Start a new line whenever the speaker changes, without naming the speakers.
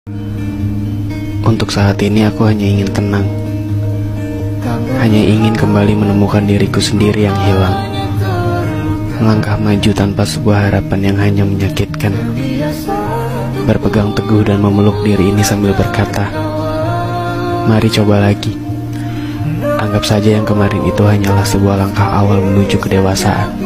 Untuk saat ini aku hanya ingin tenang. Hanya ingin kembali menemukan diriku sendiri yang hilang. Melangkah maju tanpa sebuah harapan yang hanya menyakitkan. Berpegang teguh dan memeluk diri ini sambil berkata, mari coba lagi. Anggap saja yang kemarin itu hanyalah sebuah langkah awal menuju kedewasaan.